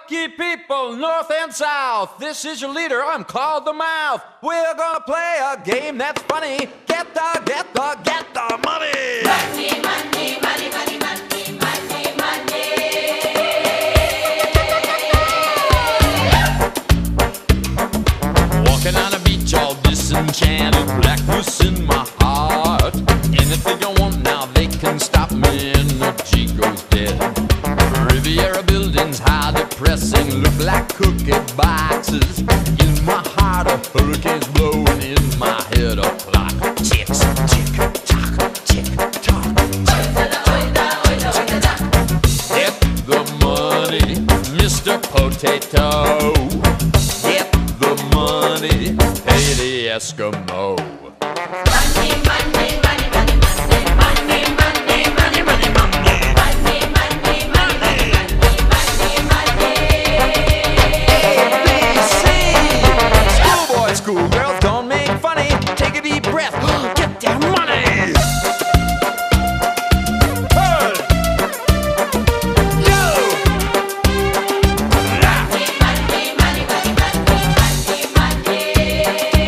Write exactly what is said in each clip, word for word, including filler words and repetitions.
lucky people, north and south. This is your leader, I'm called the Mouth. We're gonna play a game that's funny. Get the, get the, get the money. Money, money, money, money, money, money, money. Walking on a beach all disenchanted, blackness in my heart. Anything I want now, they can stop me, and the G goes dead. Riviera buildings, high depressing, look like cookie boxes. In my heart, a hurricane's blowing, in my head a clock ticks, tick tock, tick tock. Get the money, Mister Potato. Get the money, pay the Eskimo. Money, money, money, money, money, money, money, money, money, money, money, money, money, money. Schoolboy, schoolgirls, don't make funny. Take a deep breath, get their money. Hey! Yo! Ah! Money, money, money, money, money,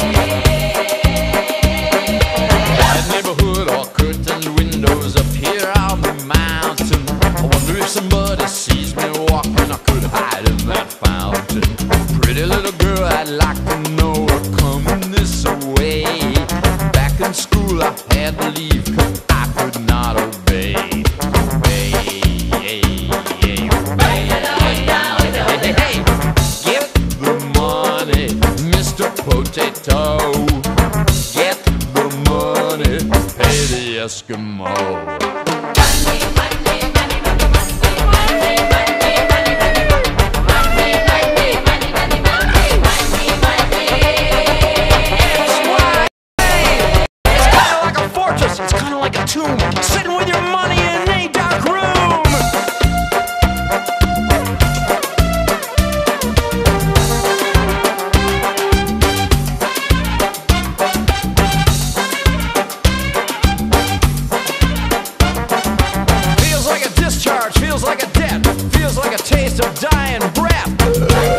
That neighborhood, all curtained windows up here on the mountain. I wonder if somebody sees me walking, I could hide in that fountain. Pretty little girl, I'd like to know her coming this way. Back in school, I had to leave 'cause I could not obey. Obey, hey, hey, obey. Hey, hey, hey. Get the money, Mister Potato. Get the money, pay the Eskimo. It's kind of like a tomb, sitting with your money in a dark room. Feels like a discharge, feels like a debt, feels like a taste of dying breath.